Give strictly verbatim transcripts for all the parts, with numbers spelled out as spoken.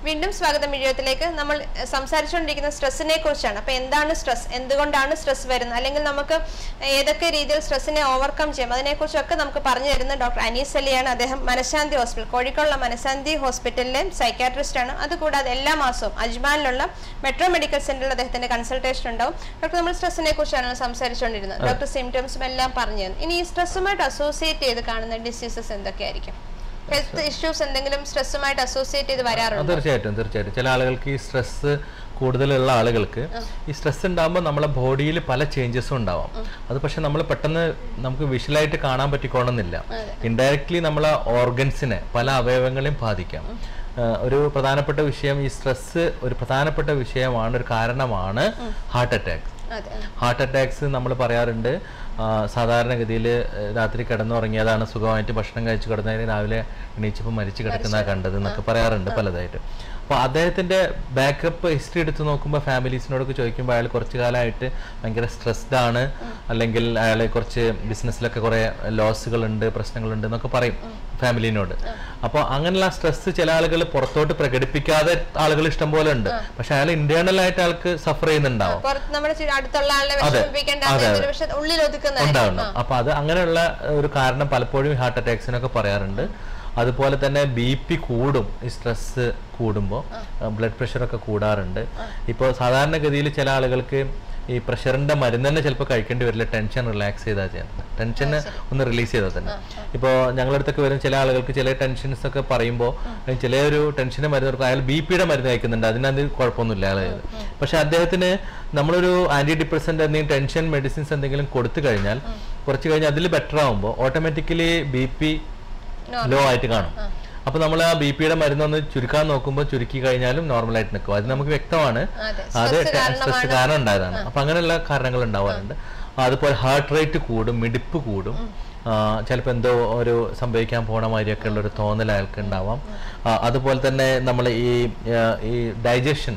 വീണ്ടും സ്വാഗതം മിഴിയത്തിലേക്ക്. നമ്മൾ സംസാരിച്ചുകൊണ്ടിരിക്കുന്ന സ്ട്രെസ്സിനെ കുറിച്ചാണ്. അപ്പോൾ എന്താണ് സ്ട്രെസ്, എന്തുകൊണ്ടാണ് സ്ട്രെസ് വരുന്നത്, അല്ലെങ്കിൽ നമുക്ക് ഏതൊക്കെ രീതിയിൽ സ്ട്രെസ്സിനെ ഓവർകം ചെയ്യാം, അതിനെക്കുറിച്ചൊക്കെ നമുക്ക് പറഞ്ഞു തരുന്ന ഡോക്ടർ അനീസ് അലിയാണ്. അദ്ദേഹം മനഃശാന്തി ഹോസ്പിറ്റൽ, കോഴിക്കോടുള്ള മനഃശാന്തി ഹോസ്പിറ്റലിലെ സൈക്കാട്രിസ്റ്റ് ആണ്. അതുകൂടാതെ എല്ലാ മാസവും അജ്മാനിലുള്ള മെട്രോ മെഡിക്കൽ സെന്ററിൽ അദ്ദേഹത്തിന്റെ കൺസൾട്ടേഷൻ ഉണ്ടാവും. ഡോക്ടർ, നമ്മൾ സ്ട്രെസ്സിനെ കുറിച്ചാണ് സംസാരിച്ചുകൊണ്ടിരുന്നത്. ഡോക്ടർ സിംറ്റംസും എല്ലാം പറഞ്ഞു തന്നു. ഇനി ഈ സ്ട്രെസ്സുമായിട്ട് അസോസിയേറ്റ് ചെയ്ത് കാണുന്ന ഡിസീസസ് എന്തൊക്കെയായിരിക്കും? ഹെൽത്ത് ഇഷ്യൂസ് എന്തെങ്കിലും സ്ട്രെസ്സുമായിട്ട് അസോസിയേറ്റ് ചെയ്ത് വരാറുണ്ട്? തീർച്ചയായിട്ടും തീർച്ചയായിട്ടും ചില ആളുകൾക്ക് ഈ സ്ട്രെസ് കൂടുതലുള്ള ആളുകൾക്ക് ഈ സ്ട്രെസ് ഉണ്ടാകുമ്പോൾ നമ്മളെ ബോഡിയിൽ പല ചേഞ്ചസും ഉണ്ടാവാം. അത് പക്ഷെ നമ്മൾ പെട്ടെന്ന് നമുക്ക് വിഷ്വലായിട്ട് കാണാൻ പറ്റിക്കോണമെന്നില്ല. ഇൻഡയറക്ട്ലി നമ്മളെ ഓർഗൻസിനെ, പല അവയവങ്ങളെയും ബാധിക്കാം. ഒരു പ്രധാനപ്പെട്ട വിഷയം, ഈ സ്ട്രെസ് ഒരു പ്രധാനപ്പെട്ട വിഷയമാണ്, ഒരു കാരണമാണ് ഹാർട്ട് അറ്റാക്ക്. ഹാർട്ട് അറ്റാക്സ് നമ്മൾ പറയാറുണ്ട്, സാധാരണഗതിയിൽ രാത്രി കിടന്നുറങ്ങിയതാണ്, സുഖമായിട്ട് ഭക്ഷണം കഴിച്ച് കിടന്നതിന് രാവിലെ എണീച്ചപ്പോൾ മരിച്ചു കിടക്കുന്ന കണ്ടത് എന്നൊക്കെ പറയാറുണ്ട് പലതായിട്ട്. അപ്പോൾ അദ്ദേഹത്തിൻ്റെ ബാക്കപ്പ് ഹിസ്റ്ററി എടുത്ത് നോക്കുമ്പോൾ ഫാമിലീസിനോടൊക്കെ ചോദിക്കുമ്പോൾ അയാൾ കുറച്ച് കാലമായിട്ട് ഭയങ്കര സ്ട്രെസ്ഡ് ആണ്, അല്ലെങ്കിൽ അയാൾ കുറച്ച് ബിസിനസ്സിലൊക്കെ കുറേ ലോസുകളുണ്ട്, പ്രശ്നങ്ങളുണ്ട് എന്നൊക്കെ പറയും ഫാമിലിനോട്. അപ്പോൾ അങ്ങനെയുള്ള സ്ട്രെസ് ചില ആളുകൾ പുറത്തോട്ട് പ്രകടിപ്പിക്കാതെ ആളുകൾ ഇഷ്ടം പോലെ ഉണ്ട്. പക്ഷെ അയാൾ ഇന്റേണൽ ആയിട്ട് ആൾക്ക് സഫർ ചെയ്യുന്നുണ്ടാവും. ഉണ്ടാവണം. അപ്പൊ അത് അങ്ങനെയുള്ള ഒരു കാരണം പലപ്പോഴും ഹാർട്ട് അറ്റാക്സിനൊക്കെ പറയാറുണ്ട്. അതുപോലെ തന്നെ ബി പി കൂടും, ഈ സ്ട്രെസ് കൂടുമ്പോൾ ബ്ലഡ് പ്രഷറൊക്കെ കൂടാറുണ്ട്. ഇപ്പോൾ സാധാരണഗതിയിൽ ചില ആളുകൾക്ക് ഈ പ്രഷറിന്റെ മരുന്ന് തന്നെ ചിലപ്പോൾ കഴിക്കേണ്ടി വരില്ല, ടെൻഷൻ റിലാക്സ് ചെയ്താൽ ചെയ്യാൻ, ടെൻഷന് ഒന്ന് റിലീസ് ചെയ്താൽ തന്നെ. ഇപ്പോൾ ഞങ്ങളടുത്തൊക്കെ വരും ചില ആളുകൾക്ക് ചില ടെൻഷൻസ് ഒക്കെ പറയുമ്പോൾ ചില ഒരു ടെൻഷൻ്റെ മരുന്ന് കൊടുക്കും, അയാൾ ബി പിയുടെ മരുന്ന് കഴിക്കുന്നുണ്ട്, അതിനകത്ത് കുഴപ്പമൊന്നുമില്ല അയാൾ. പക്ഷെ അദ്ദേഹത്തിന് നമ്മളൊരു ആന്റി ഡിപ്രസന്റ് എന്തെങ്കിലും ടെൻഷൻ മെഡിസിൻസ് എന്തെങ്കിലും കൊടുത്തു കഴിഞ്ഞാൽ കുറച്ച് കഴിഞ്ഞാൽ അതിൽ ബെറ്റർ ആകുമ്പോൾ ഓട്ടോമാറ്റിക്കലി ബി പി ലോ ആയിട്ട് കാണും. അപ്പൊ നമ്മൾ ആ ബി പിയുടെ മരുന്നൊന്ന് ചുരുക്കാൻ നോക്കുമ്പോൾ ചുരുക്കി കഴിഞ്ഞാലും നോർമലായിട്ട് നിൽക്കും. അത് നമുക്ക് വ്യക്തമാണ്, അത് സ്ട്രെസ് കാരണം ഉണ്ടായതാണ്. അപ്പൊ അങ്ങനെയുള്ള കാരണങ്ങൾ ഉണ്ടാവാറുണ്ട്. അതുപോലെ ഹാർട്ട് റേറ്റ് കൂടും, മിടിപ്പ് കൂടും, ചിലപ്പോൾ എന്തോ ഒരു സംഭവിക്കാൻ പോണ മാതിരിയൊക്കെ ഉള്ള ഒരു തോന്നൽ അയാൾക്ക് ഉണ്ടാവാം. അതുപോലെ തന്നെ നമ്മൾ ഈ ഈ ഡൈജഷൻ,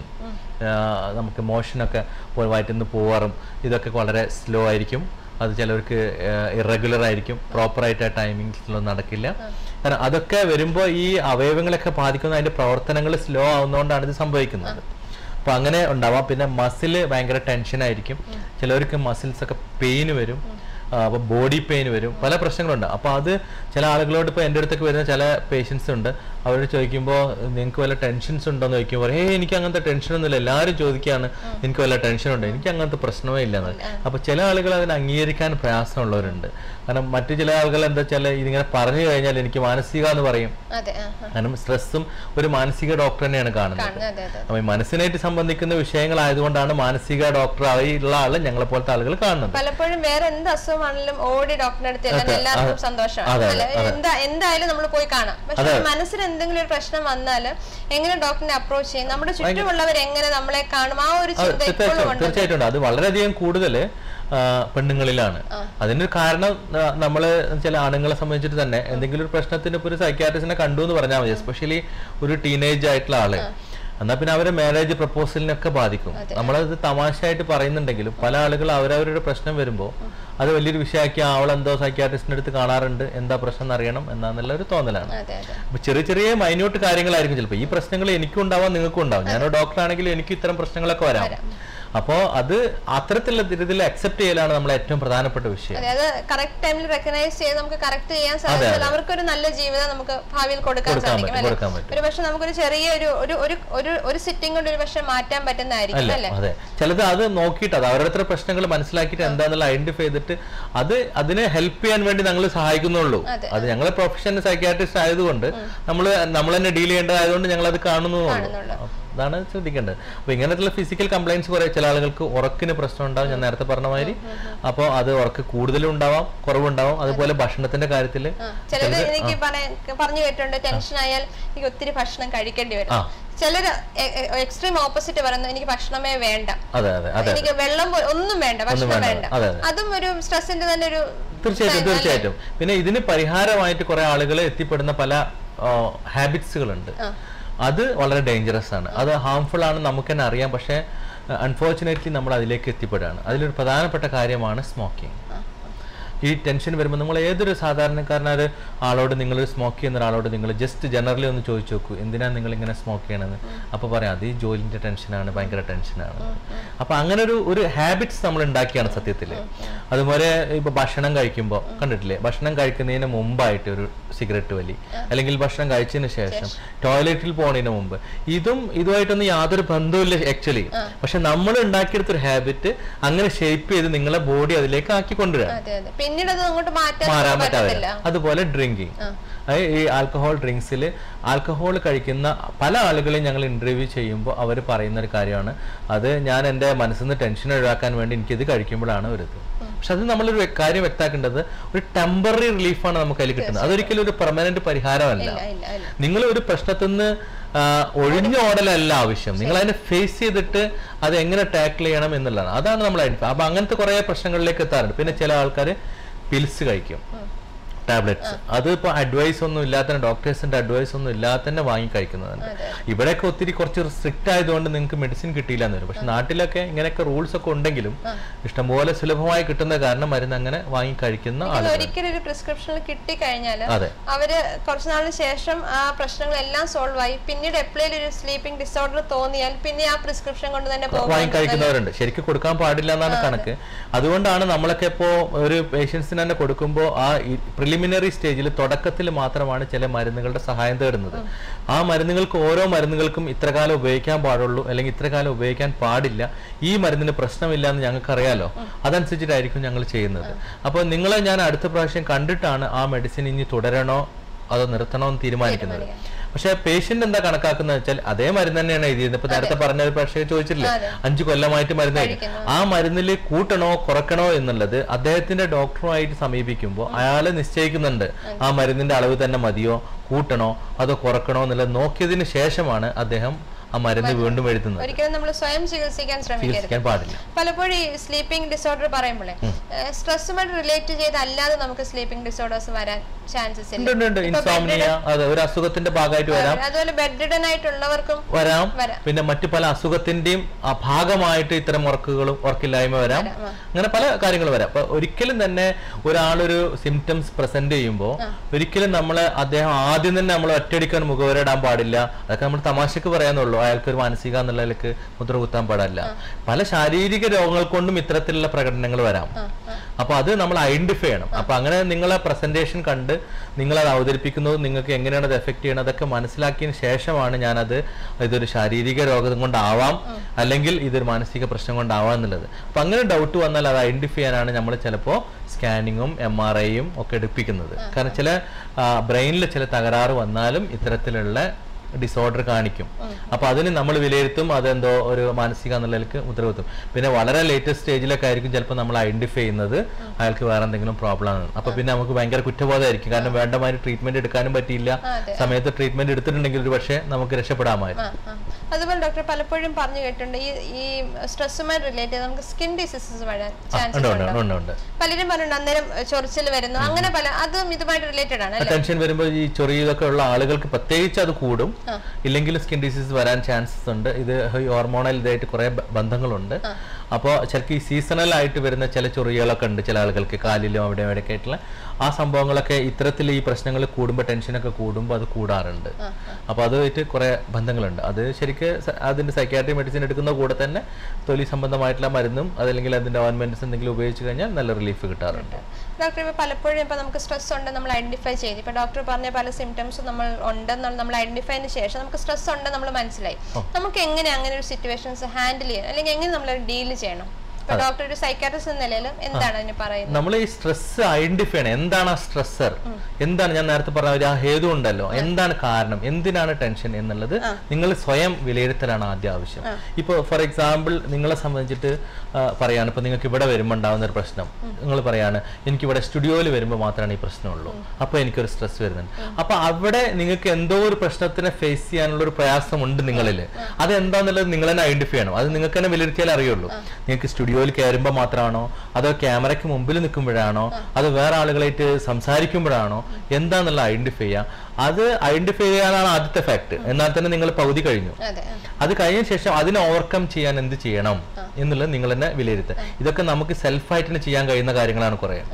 നമുക്ക് മോഷനൊക്കെ വയറ്റിൽ നിന്ന് പോവാറും ഇതൊക്കെ വളരെ സ്ലോ ആയിരിക്കും. അത് ചിലർക്ക് ഇറഗുലർ ആയിരിക്കും, പ്രോപ്പറായിട്ട് ആ ടൈമിങ്സിലൊന്നും നടക്കില്ല. കാരണം അതൊക്കെ വരുമ്പോൾ ഈ അവയവങ്ങളൊക്കെ ബാധിക്കുന്ന അതിൻ്റെ പ്രവർത്തനങ്ങൾ സ്ലോ ആവുന്നതുകൊണ്ടാണ് ഇത് സംഭവിക്കുന്നത്. അപ്പോൾ അങ്ങനെ ഉണ്ടാവാം. പിന്നെ മസിൽ ഭയങ്കര ടെൻഷനായിരിക്കും, ചിലവർക്ക് മസിൽസൊക്കെ പെയിന് വരും, അപ്പോൾ ബോഡി പെയിൻ വരും, പല പ്രശ്നങ്ങളുണ്ട്. അപ്പോൾ അത് ചില ആളുകളോട് ഇപ്പോൾ എൻ്റെ അടുത്തൊക്കെ വരുന്ന ചില പേഷ്യൻസ് ഉണ്ട്, അവരോട് ചോദിക്കുമ്പോൾ നിങ്ങൾക്ക് വല്ല ടെൻഷൻസ് ഉണ്ടോയെന്ന് ചോദിക്കുമ്പോൾ ഏ എനിക്ക് അങ്ങനത്തെ ടെൻഷനൊന്നുമില്ല, എല്ലാവരും ചോദിക്കുകയാണ് എനിക്ക് വല്ല ടെൻഷനുണ്ടോ, എനിക്ക് അങ്ങനത്തെ പ്രശ്നമേ ഇല്ലെന്ന്. അപ്പോൾ ചില ആളുകൾ അതിനെ അംഗീകരിക്കാൻ പ്രയാസമുള്ളവരുണ്ട്. കാരണം മറ്റു ചില ആളുകൾ എന്താ വെച്ചാൽ ഇതിങ്ങനെ പറഞ്ഞു കഴിഞ്ഞാൽ എനിക്ക് മാനസിക എന്ന് പറയും. കാരണം സ്ട്രെസ്സും ഒരു മാനസിക ഡോക്ടർ തന്നെയാണ് കാണുന്നത്. അപ്പോൾ ഈ മനസ്സിനായിട്ട് സംബന്ധിക്കുന്ന വിഷയങ്ങളായതുകൊണ്ടാണ് മാനസിക ഡോക്ടർ ആയുള്ള ആള് ഞങ്ങളെ പോലത്തെ ആളുകൾ കാണുന്നത്. പലപ്പോഴും വേറെ എന്ത് അസുഖമാണെങ്കിലും ഓടി ഡോക്ടറിന്റെ അടുത്ത് എല്ലാവർക്കും സന്തോഷമാണ്, എന്തായാലും നമ്മൾ പോയി കാണാം. പക്ഷെ മനസ്സിന് എന്തെങ്കിലും ഒരു പ്രശ്നം വന്നാൽ എങ്ങനെ ഡോക്ടറിനെ അപ്രോച്ച് ചെയ്യും, നമ്മുടെ ചുറ്റുമുള്ളവർ എങ്ങനെ നമ്മളെ കാണും, ആ ഒരു ചിന്ത തീർച്ചയായിട്ടും അത് വളരെയധികം കൂടുതൽ പെണ്ണുങ്ങളിലാണ്. അതിനൊരു കാരണം നമ്മൾ ചില ആണുങ്ങളെ സംബന്ധിച്ചിട്ട് തന്നെ എന്തെങ്കിലും ഒരു പ്രശ്നത്തിന് ഇപ്പോൾ ഒരു സൈക്യാട്രിസ്റ്റിനെ കണ്ടു എന്ന് പറഞ്ഞാൽ മതി, എസ്പെഷ്യലി ഒരു ടീനേജ് ആയിട്ടുള്ള ആള്, എന്നാൽ പിന്നെ അവരെ മാരേജ് പ്രപ്പോസലിനൊക്കെ ബാധിക്കും. നമ്മളത് തമാശയായിട്ട് പറയുന്നുണ്ടെങ്കിലും പല ആളുകൾ അവരവരുടെ പ്രശ്നം വരുമ്പോൾ അത് വലിയൊരു വിഷയമാക്കി അവളെന്തോ സൈക്യാട്രിസ്റ്റിന്റെ അടുത്ത് കാണാറുണ്ട്, എന്താ പ്രശ്നം എന്നറിയണം എന്നാന്നുള്ള ഒരു തോന്നലാണ്. അപ്പൊ ചെറിയ ചെറിയ മൈന്യൂട്ട് കാര്യങ്ങളായിരിക്കും ചിലപ്പോൾ. ഈ പ്രശ്നങ്ങൾ എനിക്കും ഉണ്ടാവാം, നിങ്ങൾക്കും ഉണ്ടാവും. ഞാനൊരു ഡോക്ടറാണെങ്കിലും എനിക്ക് ഇത്തരം പ്രശ്നങ്ങളൊക്കെ വരാം. അപ്പോൾ അത് അത്തരത്തിലുള്ള രീതിയിൽ അക്സെപ്റ്റ് ചെയ്യലാണ് നമ്മൾ ഏറ്റവും പ്രധാനപ്പെട്ട വിഷയം. കറക്റ്റ് ടൈമിൽ റെക്കഗ്നൈസ് ചെയ്ത് നമുക്ക് കറക്റ്റ് ചെയ്യാൻ സാധിച്ചാൽ അവർക്കൊരു നല്ല ജീവിതം നമുക്ക് ഭാവിയിൽ കൊടുക്കാൻ സാധിക്കും. ഒരു പക്ഷെ നമുക്കൊരു ചെറിയ ഒരു ഒരു ഒരു സിറ്റിംഗ് കൊണ്ട് ഒരു പക്ഷെ മാറ്റാൻ പറ്റുന്നതായിരിക്കും അല്ലേ? അതെ, ചിലത് അത് നോക്കിയിട്ട് അത് അവരുടെ പ്രശ്നങ്ങൾ മനസ്സിലാക്കിയിട്ട് എന്താണെന്നുള്ള ഐഡന്റിഫൈ ചെയ്തിട്ട് അത് അതിനെ ഹെൽപ്പ് ചെയ്യാൻ വേണ്ടി ഞങ്ങൾ സഹായിക്കുന്നുള്ളൂ. അത് ഞങ്ങളെ പ്രൊഫഷൻ സൈക്യാട്രിസ്റ്റ് ആയതുകൊണ്ട് നമ്മൾ നമ്മൾ തന്നെ ഡീൽ ചെയ്യേണ്ടതായതുകൊണ്ട് ഞങ്ങൾ അത് കാണുന്നതുള്ളൂ. അതാണ് ശ്രദ്ധിക്കേണ്ടത്. അപ്പൊ ഇങ്ങനത്തെ ഫിസിക്കൽ കംപ്ലൈൻസ് കുറെ ചില ആളുകൾക്ക് ഉറക്കിന് പ്രശ്നം ഉണ്ടാവും, ഞാൻ നേരത്തെ പറഞ്ഞ മാതിരി. അപ്പോൾ അത് ഉറക്ക് കൂടുതലും ഉണ്ടാവാം, കുറവുണ്ടാവാം. അതുപോലെ ഭക്ഷണത്തിന്റെ കാര്യത്തിൽ ചിലത് എനിക്ക് പറഞ്ഞു കേട്ടിട്ടുണ്ട്, ടെൻഷൻ ആയാൽ എനിക്ക് ഒത്തിരി ഭക്ഷണം കഴിക്കേണ്ടി വരും. ചിലര് എക്സ്ട്രീം ഓപ്പോസിറ്റ് പറയുന്നത് എനിക്ക് ഭക്ഷണമേ വേണ്ട, എനിക്ക് വെള്ളം ഒന്നും വേണ്ട, ഭക്ഷണം വേണ്ട. അതും ഒരു സ്ട്രെസ്സിന്റെ തന്നെ ഒരു തീർച്ചയായിട്ടും തീർച്ചയായിട്ടും പിന്നെ ഇതിന് പരിഹാരമായിട്ട് കുറെ ആളുകൾ എത്തിപ്പെടുന്ന പല ഹാബിറ്റ്സുകളുണ്ട്. അത് വളരെ ഡേഞ്ചറസ് ആണ്, അത് ഹാംഫുൾ ആണ്, നമുക്ക് തന്നെ അറിയാം. പക്ഷേ അൺഫോർച്ചുനേറ്റ്ലി നമ്മൾ അതിലേക്ക് എത്തിപ്പെടുകയാണ്. അതിലൊരു പ്രധാനപ്പെട്ട കാര്യമാണ് സ്മോക്കിംഗ്. ഈ ടെൻഷൻ വരുമ്പോൾ നമ്മൾ ഏതൊരു സാധാരണക്കാരനൊരു ആളോട് നിങ്ങൾ സ്മോക്ക് ചെയ്യുന്ന ഒരാളോട് നിങ്ങൾ ജസ്റ്റ് ജനറലി ഒന്ന് ചോദിച്ചു നോക്കൂ, എന്തിനാണ് നിങ്ങൾ ഇങ്ങനെ സ്മോക്ക് ചെയ്യണമെന്ന്. അപ്പോൾ പറയാം അത് ഈ ജോലിൻ്റെ ടെൻഷനാണ്, ഭയങ്കര ടെൻഷനാണ്. അപ്പോൾ അങ്ങനെ ഒരു ഒരു ഹാബിറ്റ്സ് നമ്മൾ ഉണ്ടാക്കിയാണ് സത്യത്തിൽ. അതുപോലെ ഇപ്പോൾ ഭക്ഷണം കഴിക്കുമ്പോൾ കണ്ടിട്ടില്ലേ, ഭക്ഷണം കഴിക്കുന്നതിന് മുമ്പായിട്ട് ഒരു സിഗരറ്റ് വലി, അല്ലെങ്കിൽ ഭക്ഷണം കഴിച്ചതിന് ശേഷം ടോയ്ലറ്റിൽ പോകുന്നതിന് മുമ്പ്, ഇതും ഇതുമായിട്ടൊന്നും യാതൊരു ബന്ധവുമില്ല ആക്ച്വലി. പക്ഷെ നമ്മൾ ഉണ്ടാക്കിയെടുത്തൊരു ഹാബിറ്റ് അങ്ങനെ ഷേപ്പ് ചെയ്ത് നിങ്ങളെ ബോഡി അതിലേക്ക് ആക്കി കൊണ്ടുവരാം, മാറാൻ പറ്റാതെ. അതുപോലെ ഡ്രിങ്കിങ്, ഈ ആൽക്കഹോൾ ഡ്രിങ്ക്സിൽ ആൽക്കഹോൾ കഴിക്കുന്ന പല ആളുകളെയും ഞങ്ങൾ ഇന്റർവ്യൂ ചെയ്യുമ്പോൾ അവർ പറയുന്ന ഒരു കാര്യമാണ്, അത് ഞാൻ എൻ്റെ മനസ്സിൽ നിന്ന് ടെൻഷൻ ഒഴിവാക്കാൻ വേണ്ടി എനിക്കിത് കഴിക്കുമ്പോഴാണ് ഒരു ഇത്. പക്ഷെ അത് നമ്മളൊരു കാര്യം വ്യക്തമാക്കേണ്ടത്, ഒരു ടെമ്പററി റിലീഫാണ് നമുക്ക് അതിൽ കിട്ടുന്നത്, അതൊരിക്കലും ഒരു പെർമനന്റ് പരിഹാരമല്ല. നിങ്ങൾ ഒരു പ്രശ്നത്തിൽ നിന്ന് ഒഴിഞ്ഞോടലല്ല ആവശ്യം, നിങ്ങൾ അതിനെ ഫേസ് ചെയ്തിട്ട് അത് എങ്ങനെ ടാക്കിൾ ചെയ്യണം എന്നുള്ളതാണ്. അതാണ് നമ്മൾ ഐഡന്റിഫൈ. അപ്പൊ അങ്ങനത്തെ കുറെ പ്രശ്നങ്ങളിലേക്ക് എത്താറുണ്ട്. പിന്നെ ചില ആൾക്കാർ പിൽസ് കഴിക്കും, ടാബ്ലറ്റ്സ്. അത് ഇപ്പോൾ അഡ്വൈസ് ഒന്നും ഇല്ലാത്ത, ഡോക്ടേഴ്സിന്റെ അഡ്വൈസ് ഒന്നും ഇല്ലാതെ തന്നെ വാങ്ങി കഴിക്കുന്നതാണ്. ഇവിടെയൊക്കെ ഒത്തിരി കുറച്ച് സ്ട്രിക്റ്റ് ആയതുകൊണ്ട് നിങ്ങൾക്ക് മെഡിസിൻ കിട്ടിയില്ല എന്ന് വരും. പക്ഷെ നാട്ടിലൊക്കെ ഇങ്ങനെയൊക്കെ റൂൾസ് ഒക്കെ ഉണ്ടെങ്കിലും ഇഷ്ടംപോലെ സുലഭമായി കിട്ടുന്ന കാരണം മരുന്ന് അങ്ങനെ വാങ്ങി കഴിക്കുന്ന ആളുകൾ. ഒരിക്കലും ഒരു പ്രിസ്ക്രിപ്ഷനിൽ കിട്ടിക്കഴിഞ്ഞാൽ അവര് കുറച്ചു നാളിന് ശേഷം ആ പ്രശ്നങ്ങളെല്ലാം സോൾവ് ആയി, പിന്നീട് എപ്പോഴും ഒരു സ്ലീപ്പിംഗ് ഡിസോർഡർ തോന്നിയാൽ പിന്നെ ആ പ്രിസ്ക്രിപ്ഷൻ കൊണ്ട് തന്നെ വാങ്ങി കഴിക്കുന്നവരുണ്ട്. ശരിക്കും കൊടുക്കാൻ പാടില്ല എന്നാണ് കണക്ക്. അതുകൊണ്ടാണ് നമ്മളൊക്കെ ഇപ്പോ ഒരു പേഷ്യൻസിന് തന്നെ കൊടുക്കുമ്പോൾ ആ പ്രിലിമിനറി സ്റ്റേജിൽ തുടക്കത്തിൽ മാത്രമാണ് ചില മരുന്നുകളുടെ സഹായം തേടുന്നത്. ആ മരുന്നുകൾക്ക് ഓരോ മരുന്നുകൾക്കും ഇത്ര കാലം ഉപയോഗിക്കാൻ പാടുള്ളൂ, അല്ലെങ്കിൽ ഇത്ര കാലം ഉപയോഗിക്കാൻ പാടില്ല, ഈ മരുന്നിന് പ്രശ്നമില്ല എന്ന് ഞങ്ങൾക്ക് അറിയാലോ, അതനുസരിച്ചിട്ടായിരിക്കും ഞങ്ങൾ ചെയ്യുന്നത്. അപ്പോൾ നിങ്ങളെ ഞാൻ അടുത്ത പ്രാവശ്യം കണ്ടിട്ടാണ് ആ മെഡിസിൻ ഇനി തുടരണോ അതോ നിർത്തണോ എന്ന് തീരുമാനിക്കുന്നത്. പക്ഷെ പേഷ്യന്റ് എന്താ കണക്കാക്കുന്നത് വെച്ചാൽ അതേ മരുന്ന് തന്നെയാണ് എഴുതിയത്. ഇപ്പൊ നേരത്തെ പറഞ്ഞ ഒരു പക്ഷേ ചോദിച്ചില്ലേ, അഞ്ചു കൊല്ലമായിട്ട് മരുന്ന് കഴിക്കും, ആ മരുന്നിൽ കൂട്ടണോ കുറക്കണോ എന്നുള്ളത് അദ്ദേഹത്തിന്റെ ഡോക്ടറുമായിട്ട് സമീപിക്കുമ്പോൾ അയാള് നിശ്ചയിക്കുന്നുണ്ട്, ആ മരുന്നിന്റെ അളവ് തന്നെ മതിയോ, കൂട്ടണോ അതോ കുറക്കണോ എന്നുള്ളത് നോക്കിയതിന് ശേഷമാണ് അദ്ദേഹം ആ മരുന്ന് വീണ്ടും എഴുതുന്നത്. ഒരിക്കലും നമ്മൾ സ്വയം ചികിത്സിക്കാൻ ശ്രമിക്കാൻ പാടില്ല. പലപ്പോഴും ഈ സ്ലീപ്പിംഗ് ഡിസോർഡർ പറയുമ്പോഴേ സ്ട്രെസ്സുമായിട്ട് റിലേറ്റ് ചെയ്ത് അല്ലാതെ നമുക്ക് സ്ലീപ്പിംഗ് ഡിസോർഡേഴ്സ് വരാൻ ചാൻസസ് ഉണ്ട്. ഇൻസോംനിയ ഒരു അസുഖത്തിന്റെ ഭാഗമായിട്ട് വരാം, അതുപോലെ ബെഡ് റിഡൻ ആയിട്ടുള്ളവർക്കും വരാം, പിന്നെ മറ്റു പല അസുഖത്തിന്റെയും ഭാഗമായിട്ട് ഇത്തരം വർക്കുകളും വർക്കില്ലായ്മ വരാം, അങ്ങനെ പല കാര്യങ്ങളും വരാം. അപ്പൊ ഒരിക്കലും തന്നെ ഒരാളൊരു സിംറ്റംസ് പ്രസന്റ് ചെയ്യുമ്പോൾ ഒരിക്കലും നമ്മൾ അദ്ദേഹം ആദ്യം തന്നെ നമ്മൾ ഒറ്റയടിക്കാൻ മുഖവരിടാൻ പാടില്ല. അതൊക്കെ നമ്മൾ തമാശക്ക് പറയാന്നുള്ളൂ, അയാൾക്ക് ഒരു മാനസിക എന്നുള്ളതിലേക്ക് മുദ്ര കുത്താൻ പാടില്ല. പല ശാരീരിക രോഗങ്ങൾ കൊണ്ടും ഇത്തരത്തിലുള്ള പ്രകടനങ്ങൾ വരാം. അപ്പൊ അത് നമ്മൾ ഐഡന്റിഫൈ ചെയ്യണം. അപ്പൊ അങ്ങനെ നിങ്ങളെ പ്രസന്റേഷൻ കണ്ട് നിങ്ങളത് അവതരിപ്പിക്കുന്നത് നിങ്ങൾക്ക് എങ്ങനെയാണ് അത് എഫക്ട് ചെയ്യണം അതൊക്കെ മനസ്സിലാക്കിയതിന് ശേഷമാണ് ഞാനത് ഇതൊരു ശാരീരിക രോഗം കൊണ്ടാവാം അല്ലെങ്കിൽ ഇതൊരു മാനസിക പ്രശ്നം കൊണ്ടാവാം എന്നുള്ളത്. അപ്പൊ അങ്ങനെ ഡൗട്ട് വന്നാൽ അത് ഐഡന്റിഫൈ ചെയ്യാനാണ് നമ്മൾ ചിലപ്പോൾ സ്കാനിങ്ങും എം ആർ ഐയും ഒക്കെ എടുപ്പിക്കുന്നത്. കാരണം ചില ബ്രെയിനിൽ ചില തകരാറ് വന്നാലും ഇത്തരത്തിലുള്ള ഡിസോർഡർ കാണിക്കും. അപ്പൊ അതിന് നമ്മൾ വിലയിരുത്തും അതെന്തോ ഒരു മാനസിക എന്നുള്ളതിലേക്ക് ഉത്തരവാദിത്വം. പിന്നെ വളരെ ലേറ്റസ്റ്റ് സ്റ്റേജിലൊക്കെ ആയിരിക്കും ചിലപ്പോൾ നമ്മൾ ഐഡന്റിഫൈ ചെയ്യുന്നത് അയാൾക്ക് വേറെ എന്തെങ്കിലും പ്രോബ്ലം ആണ്. അപ്പൊ പിന്നെ നമുക്ക് ഭയങ്കര കുറ്റബോധമായിരിക്കും, കാരണം വേണ്ടമാതിരി ട്രീറ്റ്മെന്റ് എടുക്കാനും പറ്റിയില്ല, സമയത്ത് ട്രീറ്റ്മെന്റ് എടുത്തിട്ടുണ്ടെങ്കിൽ ഒരു പക്ഷേ നമുക്ക് രക്ഷപ്പെടാമായിരുന്നു. അതുപോലെ ഡോക്ടർ പലപ്പോഴും പറഞ്ഞു കേട്ടിട്ടുണ്ട് ഈ ഈ സ്ട്രെസ്സുമായി റിലേറ്റ് ചെയ്ത് നമുക്ക് സ്കിൻ ഡിസീസസ് വരാൻ ചാൻസ് ഉണ്ട്. പലരും പറഞ്ഞിട്ടുണ്ട് അന്നേരം ചൊറിച്ചിൽ വരുന്നു, അങ്ങനെ പല അതും ഇതുമായിട്ട് റിലേറ്റഡ് ആണ്. ടെൻഷൻ വരുമ്പോൾ ഈ ചൊറിയതൊക്കെ ഉള്ള ആളുകൾക്ക് പ്രത്യേകിച്ച് അത് കൂടും, ഇല്ലെങ്കിൽ സ്കിൻ ഡിസീസ് വരാൻ ചാൻസസ് ഉണ്ട്. ഇത് ഹോർമോണൽ ഇതായിട്ട് കുറെ ബന്ധങ്ങളുണ്ട്. അപ്പോൾ ചിലക്ക് ഈ സീസണൽ ആയിട്ട് വരുന്ന ചില ചൊറിയകളൊക്കെ ഉണ്ട് ചില ആളുകൾക്ക്, കാലിലും അവിടെ എവിടെയൊക്കെ ആയിട്ടുള്ള ആ സംഭവങ്ങളൊക്കെ ഇത്തരത്തിൽ ഈ പ്രശ്നങ്ങൾ കൂടുമ്പോൾ ടെൻഷനൊക്കെ കൂടുമ്പോൾ അത് കൂടാറുണ്ട്. അപ്പോൾ അതുമായിട്ട് കുറെ ബന്ധങ്ങളുണ്ട്. അത് ശരിക്ക് അതിന്റെ സൈക്യാട്രി മെഡിസിൻ എടുക്കുന്ന കൂടെ തന്നെ തൊലി സംബന്ധമായിട്ടുള്ള മരുന്നും അതല്ലെങ്കിൽ അതിന്റെ ഓയിൻമെന്റ്സ് എന്തെങ്കിലും ഉപയോഗിച്ച് കഴിഞ്ഞാൽ നല്ല റിലീഫ് കിട്ടാറുണ്ട്. ഡോക്ടർ ഇപ്പോൾ പലപ്പോഴും ഇപ്പോൾ നമുക്ക് സ്ട്രെസ് ഉണ്ട് നമ്മൾ ഐഡന്റിഫൈ ചെയ്ത്, ഇപ്പോൾ ഡോക്ടർ പറഞ്ഞ പല സിംറ്റംസും നമ്മൾ ഉണ്ടെന്നുള്ള നമ്മൾ ഐഡന്റിഫൈന് ശേഷം നമുക്ക് സ്ട്രെസ് ഉണ്ട് നമ്മൾ മനസ്സിലായി, നമുക്ക് എങ്ങനെ അങ്ങനെ ഒരു സിറ്റുവേഷൻസ് ഹാൻഡിൽ ചെയ്യണം അല്ലെങ്കിൽ എങ്ങനെ നമ്മൾ ഡീൽ ചെയ്യണം? ഡോക്ടർ ഒരു സൈക്കാട്രിസ്റ്റ് എന്ന നിലയിൽ എന്താണ് അതിന് പറയുന്നത്? നമ്മൾ ഈ സ്ട്രെസ് ഐഡന്റിഫൈ ചെയ്യണം. എന്താണ് ആ സ്ട്രെസ്സർ, എന്താണ് ഞാൻ നേരത്തെ പറഞ്ഞ ആ ഹേതു ഉണ്ടല്ലോ, എന്താണ് കാരണം, എന്തിനാണ് ടെൻഷൻ എന്നുള്ളത് നിങ്ങൾ സ്വയം വിലയിരുത്തലാണ് ആദ്യം ആവശ്യം. ഇപ്പോൾ ഫോർ എക്സാമ്പിൾ നിങ്ങളെ സംബന്ധിച്ചിട്ട് പറയാണ്, ഇപ്പൊ നിങ്ങൾക്ക് ഇവിടെ വരുമ്പോൾ ഉണ്ടാകുന്ന ഒരു പ്രശ്നം, നിങ്ങൾ പറയാണ് എനിക്കിവിടെ സ്റ്റുഡിയോയിൽ വരുമ്പോൾ മാത്രമാണ് ഈ പ്രശ്നമുള്ളൂ, അപ്പൊ എനിക്കൊരു സ്ട്രെസ് വരുന്നുണ്ട്. അപ്പൊ അവിടെ നിങ്ങൾക്ക് എന്തോ ഒരു പ്രശ്നത്തിനെ ഫേസ് ചെയ്യാനുള്ള ഒരു പ്രയാസമുണ്ട് നിങ്ങളിൽ, അത് എന്താന്നുള്ളത് നിങ്ങൾ തന്നെ ഐഡന്റിഫൈ ചെയ്യണം. അത് നിങ്ങൾക്ക് തന്നെ വിലയിരുത്തിയാൽ അറിയുള്ളൂ. നിങ്ങൾക്ക് സ്റ്റുഡിയോ ജോലി കയറുമ്പോൾ മാത്രമാണോ, അതോ ക്യാമറയ്ക്ക് മുമ്പിൽ നിൽക്കുമ്പോഴാണോ, അതോ വേറെ ആളുകളായിട്ട് സംസാരിക്കുമ്പോഴാണോ, എന്താന്നുള്ള ഐഡന്റിഫൈ ചെയ്യാം. അത് ഐഡന്റിഫൈ ചെയ്യാനാണ് ആദ്യത്തെ ഫാക്ട്. എന്നാൽ തന്നെ നിങ്ങൾ പകുതി കഴിഞ്ഞു. അത് കഴിഞ്ഞ ശേഷം അതിനെ ഓവർകം ചെയ്യാൻ എന്ത് ചെയ്യണം എന്നുള്ളത് നിങ്ങൾ തന്നെ വിലയിരുത്തുക. ഇതൊക്കെ നമുക്ക് സെൽഫായിട്ട് ചെയ്യാൻ കഴിയുന്ന കാര്യങ്ങളാണ് കുറെ.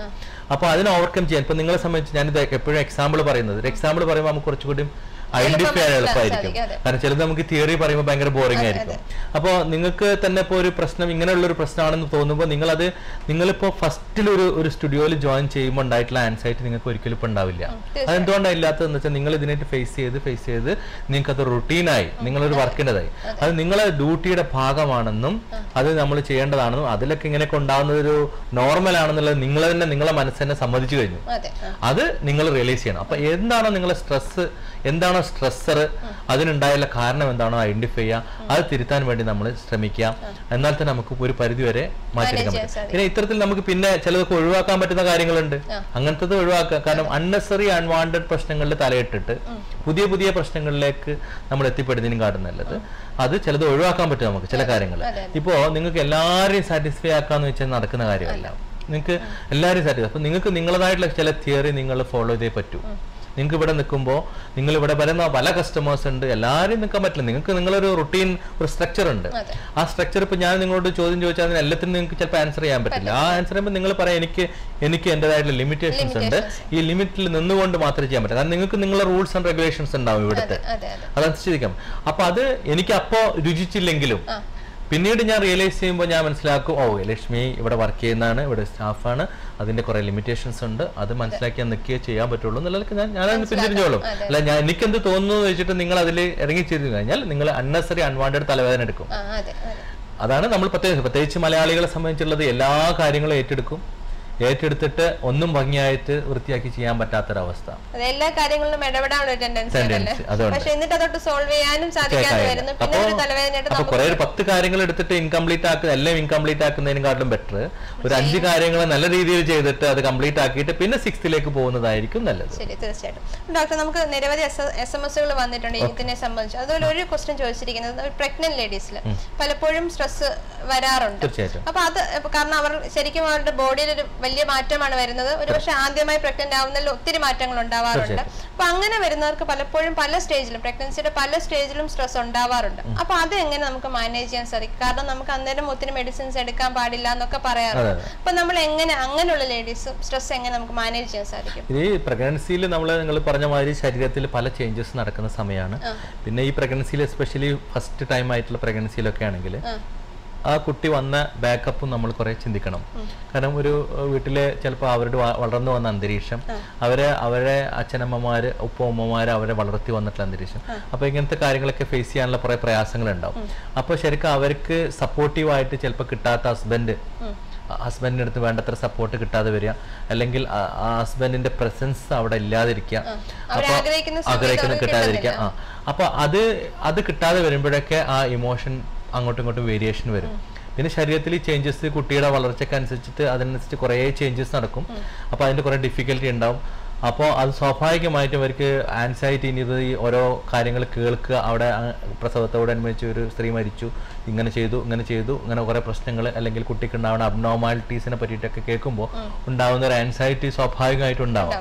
അപ്പൊ അതിനെ ഓവർകം ചെയ്യാൻ ഇപ്പൊ നിങ്ങളെ സംബന്ധിച്ച് ഞാനിത് എപ്പോഴും എക്സാമ്പിൾ പറയുന്നത് ഒരു എക്സാമ്പിൾ പറയുമ്പോൾ നമുക്ക് കുറച്ചുകൂടി ഐഡന്റിഫൈ ചെയ്യാൻ എളുപ്പമായിരിക്കും. കാരണം ചിലത് നമുക്ക് തിയറി പറയുമ്പോൾ ഭയങ്കര ബോറിംഗ് ആയിരിക്കും. അപ്പോൾ നിങ്ങൾക്ക് തന്നെ ഇപ്പോൾ ഒരു പ്രശ്നം ഇങ്ങനെയുള്ള ഒരു പ്രശ്നമാണെന്ന് തോന്നുമ്പോൾ നിങ്ങളത് നിങ്ങളിപ്പോൾ ഫസ്റ്റിലൊരു ഒരു സ്റ്റുഡിയോയിൽ ജോയിൻ ചെയ്യുമ്പോൾ ഉണ്ടായിട്ടുള്ള ആൻസൈറ്റി നിങ്ങൾക്ക് ഒരിക്കലും ഇപ്പം ഉണ്ടാവില്ല. അതെന്തുകൊണ്ടാണ് ഇല്ലാത്തതെന്ന് വെച്ചാൽ നിങ്ങൾ ഇതിനായിട്ട് ഫേസ് ചെയ്ത് ഫേസ് ചെയ്ത് നിങ്ങൾക്ക് അത് റുട്ടീനായി നിങ്ങളൊരു വർക്കിൻ്റെതായി അത് നിങ്ങളെ ഡ്യൂട്ടിയുടെ ഭാഗമാണെന്നും അത് നമ്മൾ ചെയ്യേണ്ടതാണെന്നും അതിലൊക്കെ ഇങ്ങനെയൊക്കെ ഉണ്ടാകുന്നത് ഒരു നോർമൽ ആണെന്നുള്ളത് നിങ്ങൾ തന്നെ നിങ്ങളെ മനസ്സ് തന്നെ സമ്മതിച്ചു കഴിഞ്ഞു. അത് നിങ്ങൾ റിയലൈസ് ചെയ്യണം. അപ്പൊ എന്താണോ നിങ്ങളെ സ്ട്രെസ് എന്താണോ സ്ട്രെസ്സർ അതിനുണ്ടായുള്ള കാരണം എന്താണോ ഐഡന്റിഫൈ ചെയ്യുക അത് തിരുത്താൻ വേണ്ടി നമ്മൾ ശ്രമിക്കുക. എന്നാൽ തന്നെ നമുക്ക് ഒരു പരിധി വരെ മാറ്റിയെടുക്കാൻ പറ്റും. പിന്നെ ഇത്തരത്തിൽ നമുക്ക് പിന്നെ ചിലതൊക്കെ ഒഴിവാക്കാൻ പറ്റുന്ന കാര്യങ്ങളുണ്ട്. അങ്ങനത്തെ ഒഴിവാക്കുക. കാരണം അൺനെസറി അൺവാണ്ടഡ് പ്രശ്നങ്ങളിൽ തലയിട്ടിട്ട് പുതിയ പുതിയ പ്രശ്നങ്ങളിലേക്ക് നമ്മൾ എത്തിപ്പെടുന്നതിനും കാട്ടും നല്ലത് അത് ചിലത് ഒഴിവാക്കാൻ പറ്റും നമുക്ക് ചില കാര്യങ്ങൾ. ഇപ്പോ നിങ്ങൾക്ക് എല്ലാവരെയും സാറ്റിസ്ഫൈ ആക്കാന്ന് വെച്ചാൽ നടക്കുന്ന കാര്യമല്ല. നിങ്ങൾക്ക് എല്ലാവരെയും സാറ്റിസ്ഫൈ അപ്പൊ നിങ്ങൾക്ക് നിങ്ങളതായിട്ടുള്ള ചില തിയറി നിങ്ങൾ ഫോളോ ചെയ്തേ പറ്റൂ. നിങ്ങൾക്ക് ഇവിടെ നിൽക്കുമ്പോൾ നിങ്ങൾ ഇവിടെ വരുന്ന പല കസ്റ്റമേഴ്സ് ഉണ്ട്, എല്ലാവരും നിൽക്കാൻ പറ്റില്ല. നിങ്ങൾക്ക് നിങ്ങളൊരു റുട്ടീൻ ഒരു സ്ട്രക്ചർ ഉണ്ട്. ആ സ്ട്രക്ചർ ഇപ്പൊ ഞാൻ നിങ്ങളോട് ചോദ്യം ചോദിച്ചാൽ അതിന് എല്ലാത്തിനും നിങ്ങൾക്ക് ചിലപ്പോൾ ആൻസർ ചെയ്യാൻ പറ്റില്ല. ആ ആൻസർ ചെയ്യുമ്പോൾ നിങ്ങൾ പറയാം എനിക്ക് എനിക്ക് എന്റേതായിട്ടുള്ള ലിമിറ്റേഷൻസ് ഉണ്ട്, ഈ ലിമിറ്റിൽ നിന്നുകൊണ്ട് മാത്രമേ ചെയ്യാൻ പറ്റൂ. കാരണം നിങ്ങൾക്ക് നിങ്ങളുടെ റൂൾസ് ആൻഡ് റെഗുലേഷൻസ് ഉണ്ടാവും ഇവിടുത്തെ, അതനുസരിച്ചിരിക്കാം. അപ്പൊ അത് എനിക്ക് അപ്പോ രുചിച്ചില്ലെങ്കിലും പിന്നീട് ഞാൻ റിയലൈസ് ചെയ്യുമ്പോൾ ഞാൻ മനസ്സിലാക്കും ഓ ലക്ഷ്മി ഇവിടെ വർക്ക് ചെയ്യുന്നതാണ്, ഇവിടെ സ്റ്റാഫാണ്, അതിന്റെ കുറെ ലിമിറ്റേഷൻസ് ഉണ്ട്, അത് മനസ്സിലാക്കി നിൽക്കുകയെ ചെയ്യാൻ പറ്റുള്ളൂ എന്നുള്ളത് ഞാൻ ഞാനതിന് പിന്തിരിഞ്ഞോളും. അല്ല ഞാൻ എനിക്കെന്ത് തോന്നുന്നു എന്ന് വെച്ചിട്ട് നിങ്ങൾ അതിൽ ഇറങ്ങി ചെയ്തു കഴിഞ്ഞാൽ നിങ്ങൾ അൺനെസറി അൺവാണ്ടഡ് തലവേദന എടുക്കും. അതാണ് നമ്മൾ പ്രത്യേകിച്ച് പ്രത്യേകിച്ച് മലയാളികളെ സംബന്ധിച്ചുള്ളത്. എല്ലാ കാര്യങ്ങളും ഏറ്റെടുക്കും, ഏറ്റെടുത്തിട്ട് ഒന്നും ഭംഗിയായിട്ട് വൃത്തിയാക്കി ചെയ്യാൻ പറ്റാത്തൊരവസ്ഥ. എല്ലാ കാര്യങ്ങളിലും ഇടപെടാനുള്ള ടെൻഡൻസി. അപ്പൊ കുറെ ഒരു പത്ത് കാര്യങ്ങൾ എടുത്തിട്ട് ഇൻകംപ്ലീറ്റ് ആക്കുക എല്ലാം ഇൻകംപ്ലീറ്റ് ആക്കുന്നതിനെക്കാട്ടും ബെറ്റർ ഒരു അഞ്ച് കാര്യങ്ങൾ നല്ല രീതിയിൽ ചെയ്തിട്ട് അത് കംപ്ലീറ്റ് ആക്കിയിട്ട് പിന്നെ സിക്സ്ത്തിലേക്ക് പോകുന്നതായിരിക്കും നല്ലത്. ശരി, തീർച്ചയായിട്ടും. ഡോക്ടർ, നമുക്ക് നിരവധി എസ് എം എസുകൾ വന്നിട്ടുണ്ട് ഇതിനെ സംബന്ധിച്ച്. അതുപോലെ ഒരു ക്വസ്റ്റ്യൻ ചോദിച്ചിരിക്കുന്നത് പ്രഗ്നന്റ് ലേഡീസിൽ പലപ്പോഴും സ്ട്രെസ് വരാറുണ്ട്. അപ്പൊ അത് കാരണം അവർ ശരിക്കും അവരുടെ ബോഡിയിൽ ഒരു വലിയ മാറ്റമാണ് വരുന്നത്. ഒരുപക്ഷെ ആദ്യമായി പ്രഗ്നന്റ് ആവുന്നതിൽ ഒത്തിരി മാറ്റങ്ങൾ ഉണ്ടാവാറുണ്ട്. അപ്പൊ അങ്ങനെ വരുന്നവർക്ക് പലപ്പോഴും പല സ്റ്റേജിലും പ്രഗ്നൻസിയുടെ പല സ്റ്റേജിലും സ്ട്രെസ് ഉണ്ടാവാറുണ്ട്. അപ്പൊ അത് എങ്ങനെ നമുക്ക് മാനേജ് ചെയ്യാൻ സാധിക്കും? കാരണം നമുക്ക് അന്നേരം ഒത്തിരി മെഡിസിൻസ് എടുക്കാൻ പാടില്ല എന്നൊക്കെ പറയാറുണ്ട്. അപ്പൊ നമ്മൾ എങ്ങനെ അങ്ങനെയുള്ള ലേഡീസ് സ്ട്രെസ് എങ്ങനെ നമുക്ക് മാനേജ് ചെയ്യാൻ സാധിക്കും? ഈ പ്രഗ്നൻസിയിൽ നമ്മൾ നിങ്ങൾ പറഞ്ഞ മാതിരി ശരീരത്തിൽ പല ചേഞ്ചസ് നടക്കുന്ന സമയമാണ്. പിന്നെ ഈ പ്രഗ്നൻസിയിൽ എസ്പെഷ്യലി ഫസ്റ്റ് ടൈം ആയിട്ടുള്ള പ്രഗ്നൻസിയിലൊക്കെ ആണെങ്കിൽ ആ കുട്ടി വന്ന ബാക്കപ്പും നമ്മൾ കുറെ ചിന്തിക്കണം. കാരണം ഒരു വീട്ടിലെ ചിലപ്പോൾ അവരുടെ വളർന്നു വന്ന അന്തരീക്ഷം, അവരെ അവരെ അച്ഛനമ്മമാര് ഉപ്പ ഉമ്മമാര് അവരെ വളർത്തി വന്നിട്ടുള്ള അന്തരീക്ഷം, അപ്പൊ ഇങ്ങനത്തെ കാര്യങ്ങളൊക്കെ ഫേസ് ചെയ്യാനുള്ള കുറെ പ്രയാസങ്ങൾ ഉണ്ടാവും. അപ്പൊ ശരിക്കും അവർക്ക് സപ്പോർട്ടീവായിട്ട് ചിലപ്പോൾ കിട്ടാത്ത ഹസ്ബൻഡ് ഹസ്ബൻഡിന്റെ അടുത്ത് വേണ്ടത്ര സപ്പോർട്ട് കിട്ടാതെ വരിക, അല്ലെങ്കിൽ ആ ഹസ്ബൻഡിന്റെ പ്രസൻസ് അവിടെ ഇല്ലാതിരിക്കുക, അപ്പൊ ആഗ്രഹിക്കുന്ന കിട്ടാതിരിക്കുക. ആ അപ്പൊ അത് അത് കിട്ടാതെ വരുമ്പോഴൊക്കെ ആ ഇമോഷൻ അങ്ങോട്ടും ഇങ്ങോട്ടും വേരിയേഷൻ വരും. പിന്നെ ശരീരത്തിൽ ചേഞ്ചസ് കുട്ടിയുടെ വളർച്ചയ്ക്ക് അനുസരിച്ചിട്ട് അതിനനുസരിച്ച് കുറേ ചേഞ്ചസ് നടക്കും. അപ്പോൾ അതിൻ്റെ കുറേ ഡിഫിക്കൽറ്റി ഉണ്ടാവും. അപ്പോൾ അത് സ്വാഭാവികമായിട്ടും അവർക്ക് ആൻസൈറ്റി, ഇനി ഇത് ഈ ഓരോ കാര്യങ്ങൾ കേൾക്കുക, അവിടെ പ്രസവത്തോടനുബന്ധിച്ച് ഒരു സ്ത്രീ മരിച്ചു, ഇങ്ങനെ ചെയ്തു ഇങ്ങനെ ചെയ്തു ഇങ്ങനെ കുറേ പ്രശ്നങ്ങൾ, അല്ലെങ്കിൽ കുട്ടിക്ക് ഉണ്ടാവുന്ന അബ്നോർമാലിറ്റീസിനെ പറ്റിയിട്ടൊക്കെ കേൾക്കുമ്പോൾ ഉണ്ടാവുന്ന ഒരു ആൻസൈറ്റി സ്വാഭാവികമായിട്ടും ഉണ്ടാവും.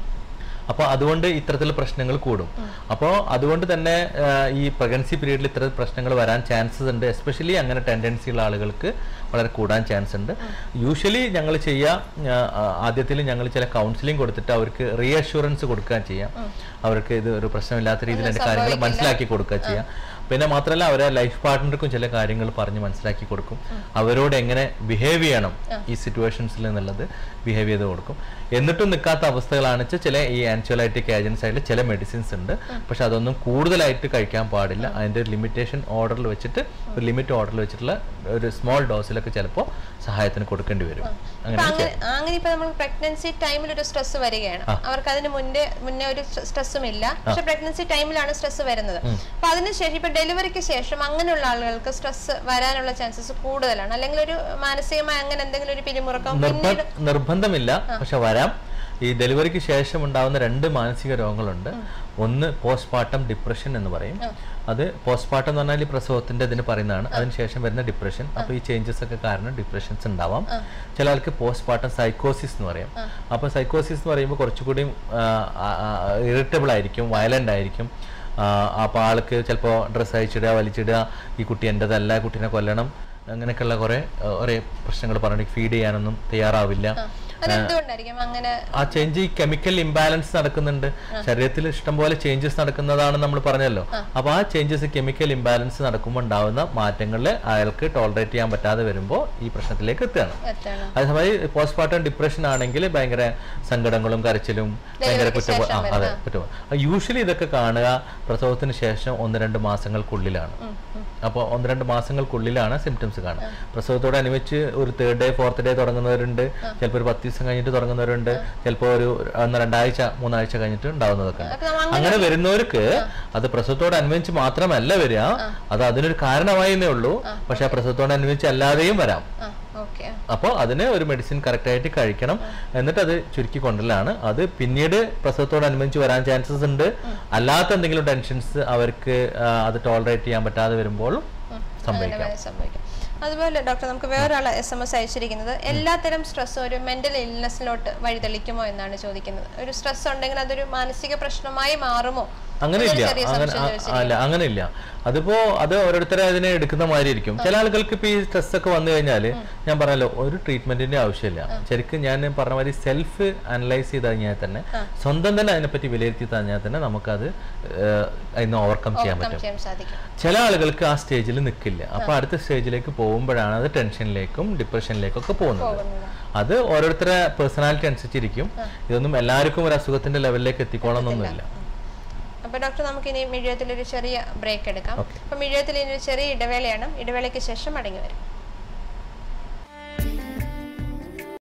അപ്പോൾ അതുകൊണ്ട് ഇത്തരത്തിലുള്ള പ്രശ്നങ്ങൾ കൂടും. അപ്പോൾ അതുകൊണ്ട് തന്നെ ഈ പ്രഗ്നൻസി പീരീഡിൽ ഇത്തരം പ്രശ്നങ്ങൾ വരാൻ ചാൻസസ് ഉണ്ട്. എസ്പെഷ്യലി അങ്ങനെ ടെൻഡൻസി ഉള്ള ആളുകൾക്ക് വളരെ കൂടാൻ ചാൻസ് ഉണ്ട്. യൂഷ്വലി ഞങ്ങൾ ചെയ്യുക, ആദ്യത്തിൽ ഞങ്ങൾ ചില കൗൺസിലിംഗ് കൊടുത്തിട്ട് അവർക്ക് റീഅഷ്യൂറൻസ് കൊടുക്കാൻ ചെയ്യാം. അവർക്ക് ഇത് ഒരു പ്രശ്നമില്ലാത്ത രീതിയിൽ എൻ്റെ കാര്യങ്ങൾ മനസ്സിലാക്കി കൊടുക്കുക ചെയ്യാം. പിന്നെ മാത്രമല്ല അവരെ ലൈഫ് പാർട്ട്ണർക്കും ചില കാര്യങ്ങൾ പറഞ്ഞ് മനസ്സിലാക്കി കൊടുക്കും. അവരോട് എങ്ങനെ ബിഹേവ് ചെയ്യണം ഈ സിറ്റുവേഷൻസിൽ എന്നുള്ളത് ബിഹേവ് ചെയ്ത് കൊടുക്കും. എന്നിട്ടും നിൽക്കാത്ത അവസ്ഥകളാണ് വെച്ചാൽ ചില ഈ ആൻസിയോലൈറ്റിക് ഏജൻസ് ആയിട്ട് ചില മെഡിസിൻസ് ഉണ്ട്. പക്ഷെ അതൊന്നും കൂടുതലായിട്ട് കഴിക്കാൻ പാടില്ല. അതിൻ്റെ ഒരു ലിമിറ്റേഷൻ ഓർഡറിൽ വെച്ചിട്ട് ഒരു ലിമിറ്റ് ഓർഡറിൽ വെച്ചിട്ടുള്ള ഒരു സ്മോൾ ഡോസിലൊക്കെ ചിലപ്പോൾ സഹായത്തിന് കൊടുക്കേണ്ടി വരും. അങ്ങനെ ഇപ്പൊ നമ്മൾ പ്രഗ്നൻസി ടൈമിൽ ഒരു സ്ട്രെസ് വരികയാണ്, അവർക്ക് അതിന് മുന്നേ മുന്നേ ഒരു സ്ട്രെസ്സും ഇല്ല, പക്ഷെ പ്രഗ്നൻസി ടൈമിലാണ് സ്ട്രെസ് വരുന്നത്. അപ്പൊ അതിനുശേഷം ഇപ്പൊ ഡെലിവറിക്ക് ശേഷം അങ്ങനെയുള്ള ആളുകൾക്ക് സ്ട്രെസ് വരാനുള്ള ചാൻസസ് കൂടുതലാണ്, അല്ലെങ്കിൽ ഒരു മാനസികമായി അങ്ങനെ എന്തെങ്കിലും ഒരു പിരിമുറുക്കം നിർബന്ധമില്ല, പക്ഷെ വരാം. ഈ ഡെലിവറിക്ക് ശേഷം ഉണ്ടാകുന്ന രണ്ട് മാനസിക രോഗങ്ങളുണ്ട്. ഒന്ന് പോസ്റ്റ്പാർട്ടം ഡിപ്രഷൻ എന്ന് പറയും. അത് പോസ്റ്റ്പാർട്ടം എന്ന് പറഞ്ഞാൽ ഈ പ്രസവത്തിന്റെ ഇതിന് പറയുന്നതാണ്. അതിനുശേഷം വരുന്ന ഡിപ്രഷൻ. അപ്പൊ ഈ ചേഞ്ചസ് ഒക്കെ കാരണം ഡിപ്രഷൻസ് ഉണ്ടാവാം. ചില ആൾക്ക് പോസ്റ്റ്പാർട്ടം സൈക്കോസിസ് എന്ന് പറയും. അപ്പൊ സൈക്കോസിസ് എന്ന് പറയുമ്പോൾ കുറച്ചുകൂടി ഇറിറ്റബിൾ ആയിരിക്കും, വയലന്റ് ആയിരിക്കും. അപ്പോൾ ആൾക്ക് ചിലപ്പോൾ ഡ്രസ്സ് അയച്ചിടുക, വലിച്ചിടുക, ഈ കുട്ടി എൻ്റെതല്ല, കുട്ടീനെ കൊല്ലണം, അങ്ങനെയൊക്കെയുള്ള കുറെ ഒരേ പ്രശ്നങ്ങൾ പറഞ്ഞിട്ട് ഫീഡ് ചെയ്യാനൊന്നും തയ്യാറാവില്ല. ആ ചേഞ്ച് ഈ കെമിക്കൽ ഇംബാലൻസ് നടക്കുന്നുണ്ട്, ശരീരത്തിൽ ഇഷ്ടംപോലെ ചേഞ്ചസ് നടക്കുന്നതാണ് നമ്മൾ പറഞ്ഞല്ലോ. അപ്പൊ ആ ചേഞ്ചസ് കെമിക്കൽ ഇംബാലൻസ് നടക്കുമ്പോൾ ഉണ്ടാവുന്ന മാറ്റങ്ങളിൽ അയാൾക്ക് ടോളറേറ്റ് ചെയ്യാൻ പറ്റാതെ വരുമ്പോൾ ഈ പ്രശ്നത്തിലേക്ക് എത്തുകയാണ്. അതേസമയം പോസ്റ്റ്മോർട്ടം ഡിപ്രഷൻ ആണെങ്കിൽ ഭയങ്കര സങ്കടങ്ങളും കരച്ചിലും ഭയങ്കര കുറ്റം അതെ കുറ്റം യൂഷ്വലി ഇതൊക്കെ കാണുക പ്രസവത്തിന് ശേഷം ഒന്ന് രണ്ട് മാസങ്ങൾക്കുള്ളിലാണ്. അപ്പോൾ ഒന്ന് രണ്ട് മാസങ്ങൾക്കുള്ളിലാണ് സിംറ്റംസ് കാണുക. പ്രസവത്തോടനുബന്ധിച്ച് ഒരു തേർഡ് ഡേ ഫോർത്ത് ഡേ തുടങ്ങുന്നവരുണ്ട്, ചിലപ്പോൾ ഒരു പത്ത് ദിവസം കഴിഞ്ഞിട്ട് തുടങ്ങുന്നവരുണ്ട്, ചിലപ്പോൾ ഒരു രണ്ടാഴ്ച മൂന്നാഴ്ച കഴിഞ്ഞിട്ട് ഉണ്ടാവുന്നതൊക്കെ ഉണ്ട്. അങ്ങനെ വരുന്നവർക്ക് അത് പ്രസവത്തോടനുബന്ധിച്ച് മാത്രമല്ല വരിക, അത് അതിനൊരു കാരണമായിരുന്നേ ഉള്ളൂ. പക്ഷെ ആ പ്രസവത്തോടനുബന്ധിച്ച് അല്ലാതെയും വരാം. അപ്പോൾ അതിന് ഒരു മെഡിസിൻ കറക്റ്റ് ആയിട്ട് കഴിക്കണം, എന്നിട്ട് അത് ചുരുക്കി കൊണ്ടല്ലാണ്. അത് പിന്നീട് പ്രസവത്തോടനുബന്ധിച്ച് വരാൻ ചാൻസസ് ഉണ്ട്. അല്ലാത്ത എന്തെങ്കിലും ടെൻഷൻസ് അവർക്ക് അത് ടോളറേറ്റ് ചെയ്യാൻ പറ്റാതെ വരുമ്പോഴും സംഭവിക്കാം. അതുപോലെ ഡോക്ടർ നമുക്ക് വേറൊരാൾ എസ് എം എസ് അയച്ചിരിക്കുന്നത്, എല്ലാത്തരം സ്ട്രെസ്സും ഒരു മെന്റൽ ഇൽനെസ്സിലോട്ട് വഴിതെളിക്കുമോ എന്നാണ് ചോദിക്കുന്നത്. ഒരു സ്ട്രെസ് ഉണ്ടെങ്കിൽ അതൊരു മാനസിക പ്രശ്നമായി മാറുമോ? അങ്ങനെയില്ല, അല്ല അങ്ങനെയില്ല. അതിപ്പോ അത് ഓരോരുത്തരെ അതിനെ എടുക്കുന്ന മാതിരി ഇരിക്കും. ചില ആളുകൾക്ക് ഇപ്പൊ ഈ സ്ട്രെസ് ഒക്കെ വന്നു കഴിഞ്ഞാൽ ഞാൻ പറഞ്ഞല്ലോ ഒരു ട്രീറ്റ്മെന്റിന്റെ ആവശ്യമില്ല. ശരിക്കും ഞാൻ പറഞ്ഞ മാതിരി സെൽഫ് അനലൈസ് ചെയ്ത് കഴിഞ്ഞാൽ തന്നെ, സ്വന്തം തന്നെ അതിനെപ്പറ്റി വിലയിരുത്തി കഴിഞ്ഞാൽ തന്നെ നമുക്കത് അതിന് ഓവർകം ചെയ്യാൻ പറ്റും. ചില ആളുകൾക്ക് ആ സ്റ്റേജിൽ നിൽക്കില്ല. അപ്പൊ അടുത്ത സ്റ്റേജിലേക്ക് പോകുമ്പോഴാണ് അത് ടെൻഷനിലേക്കും ഡിപ്രഷനിലേക്കും ഒക്കെ പോകുന്നത്. അത് ഓരോരുത്തരുടെ പേഴ്സണാലിറ്റി അനുസരിച്ചിരിക്കും. ഇതൊന്നും എല്ലാവർക്കും ഒരു അസുഖത്തിന്റെ ലെവലിലേക്ക് എത്തിക്കോളണമെന്നൊന്നുമില്ല. അപ്പോൾ ഡോക്ടർ നമുക്ക് ഇനി മിഴിയത്തിൽ ഒരു ചെറിയ ബ്രേക്ക് എടുക്കാം. അപ്പോൾ മിഴിയത്തിൽ ഇനി ഒരു ചെറിയ ഇടവേളയാണ്. ഇടവേളയ്ക്ക് ശേഷം മടങ്ങി വരും.